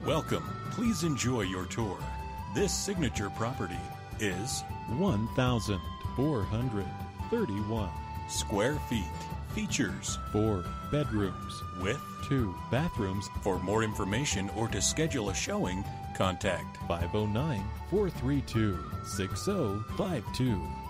Welcome. Please enjoy your tour. This signature property is 1,431 square feet. Features 4 bedrooms with 2 bathrooms. For more information or to schedule a showing, contact 509-432-6052.